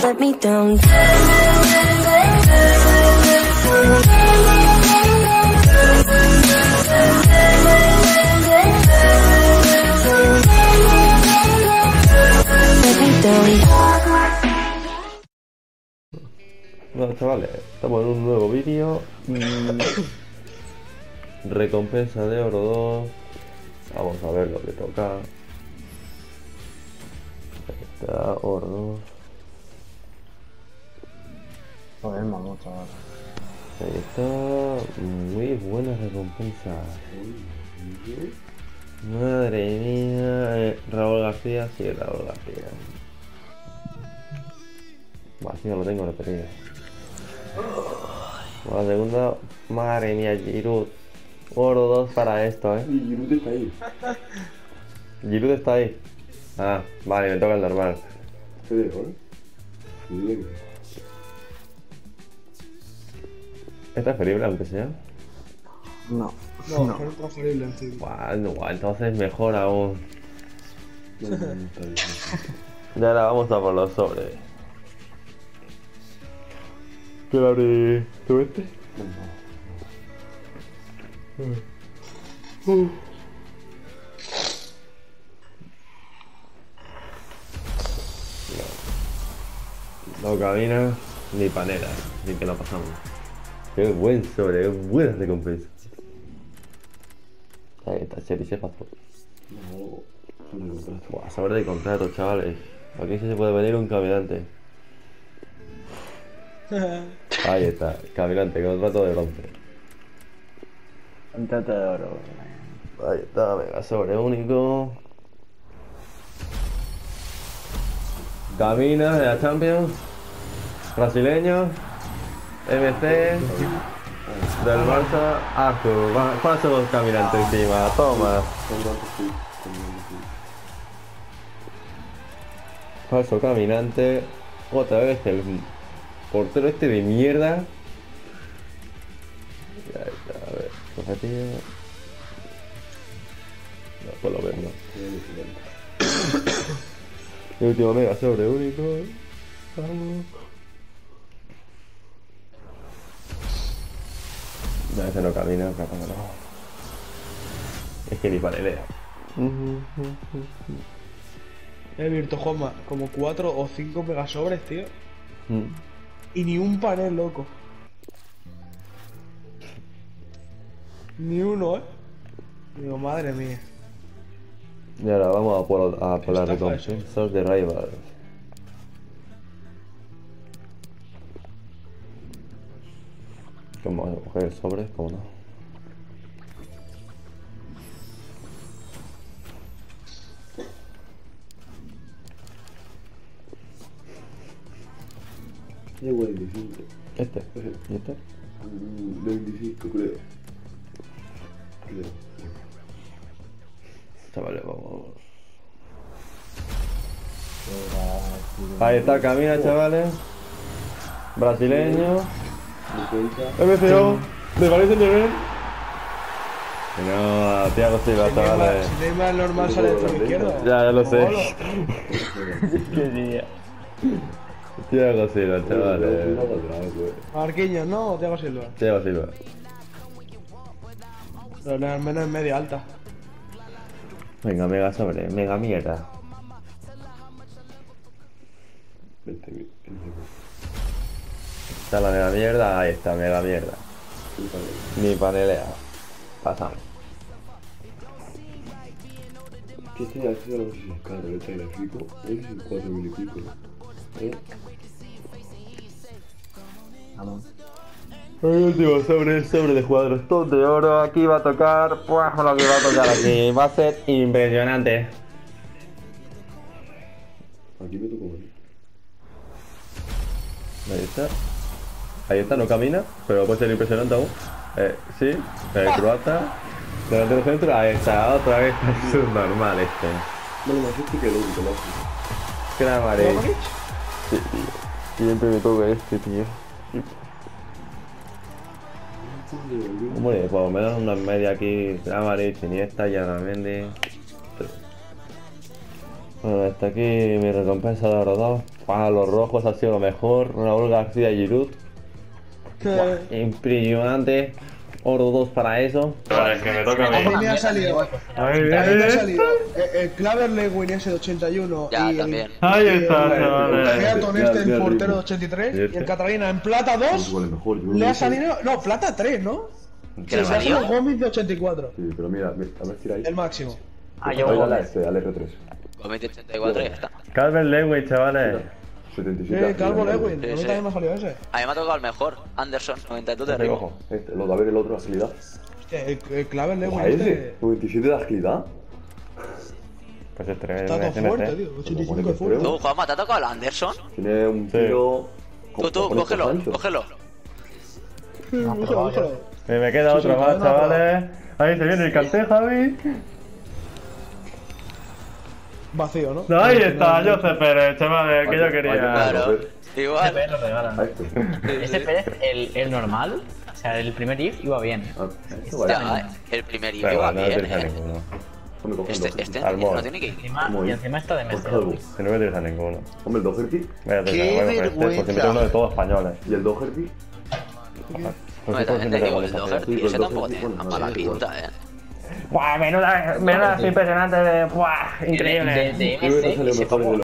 let me down. Let me down. Bueno, chavales, estamos en un nuevo vídeo. Recompensa de oro 2. Vamos a ver lo que toca. Ahí está, oro 2. Joder, mamut ahora. Ahí está. Muy buena recompensa. Madre mía. Raúl García, sí, Raúl García. Vacío lo tengo repetido. La segunda, madre mía, Giroud. Oro 2 para esto, Y Giroud está ahí. Giroud está ahí. Ah, vale, me toca el normal. ¿Qué digo, Dile que... ¿Es transferible aunque sea? No. No, no es transferible encima. Bueno, entonces mejor aún. No, está bien. Y ahora vamos a por los sobres. ¿Qué le abre tú este? No camina ni panera, ni que la pasamos. Qué buen sobre, qué buena recompensa. Ahí está, Cheri se pasó. No, no me compraste. Buah, sobre de contrato, chavales. Aquí sí se puede venir un caminante. Ahí está, caminante, contrato de bronce. Contrato de oro. Ahí está, mega sobre único. Camina de la Champions. Brasileño. MC. Del Barça. Arthur. Paso caminante encima. Toma. Falso caminante. Otra vez el portero este de mierda. Ya está, a ver. Objetivo. No puedo verlo. El último mega sobre único. Vamos. No, ese no camina, capaz que no. Es que ni panelea. He visto, Juanma, como 4 o 5 megasobres, tío. Y ni un panel, loco. Ni uno, Digo, madre mía. Y ahora vamos a por las Estafa recompensas de Rivals. ¿Cómo vamos a coger el sobre? ¿Cómo no? Llevo 25. Este. ¿Y este? 25, creo. Chavales, vamos. Ahí está, camina, chavales. Brasileño. 50. MCO. ¿De Paris Saint-Germain? Que no, Thiago Silva, chavales. Si Neymar normal sale de la izquierda. Ya lo sé. Golo. Qué día. Thiago Silva, chavales. Marquinhos, ¿no? O Thiago Silva. Thiago Silva. Pero al menos en media alta. Venga, mega sobre, mega mierda. Está la mega mierda, ahí está, mega mierda. Ni panelea. Pasamos. ¿Qué estoy haciendo? No sé si es caro este gráfico. Es 4.000 y pico, ¿no? Vamos. El último sobre de jugadores todos de oro. Aquí va a tocar. Pues lo que va a tocar aquí. Va a ser impresionante. Aquí me tocó mal. Ahí está. Ahí está, no camina, pero puede ser impresionante aún. Sí, croata. Delantero centro, ahí está, otra vez. Es normal este. Bueno, más este que el único, más. Kramaric. Sí, tío. Siempre me toca este, tío. Hombre, por lo menos una media aquí. Kramaric, Iniesta, Yaramendi. Bueno, hasta aquí mi recompensa de oro 2. Para los rojos ha sido lo mejor. Raúl García Giroud. Impresionante. Oro 2 para eso. Vale, que me toca a mí. A mí me ha salido. A A mí me ha salido el Claver Lewin ese de 81. Ya, y también. Ahí está, el chavales. Heaton este, Mira, el portero ritmo. de 83. ¿Y Y este? el Catalina en plata 2. Igual es mejor. Yo Le ha no sé. salido. No, plata 3, ¿no? ¿Qué le Se ha salió? salido Gómez de 84. Sí, pero mira, a ver, tira ahí. El máximo. Ah, Ahí yo dale a Gómez. este, al R3. Gómez de 84 y ya está. Calvert Lewin, chavales. 77. Calvo agilidad. Lewin. A mí sí. también me ha salido ese. A mí me ha tocado el mejor. Anderson, 92 de arriba. Ojo. Este, a ver el otro, agilidad. Hostia, el Claver Lewin ¿A ese? este. 97 de agilidad. Pues este es Está todo fuerte, tío. 85 de fuerte. Tú, Juanma, ¿te ha tocado el Anderson? Tiene un tiro. Tú, cógelo. Búscalo. Me queda otro sí, más, no, chavales. Ahí se viene el canté, Javi. Vacío, ¿no? Ahí está, José Pérez, chavales, que yo quería. Claro. Este Igual. Pérez lo regalan. A este. Este Pérez, el normal, o sea, el primer if iba bien. Ah, este vale. Ya, el primer Pero iba bueno, no bien, utiliza ninguno. Hombre, coge el Doherty. Este Almor. no tiene que ir. Y encima está de Por Messi. calvo. Que no utiliza ninguno. Hombre, el Doherty. Vaya, ¡Qué bueno, pues este, pues siempre vergüenza! uno de todos españoles. Y el Doherty. Pues No, sí, pues también te siempre digo, el tenemos Doherty, Sí, ese el tampoco Doherty, tiene bueno, tan mala vale, igual. pinta, ¡Buah, menuda impresionante! ¡Buah, increíble! De Creo que te ha MC salido se mejor fue el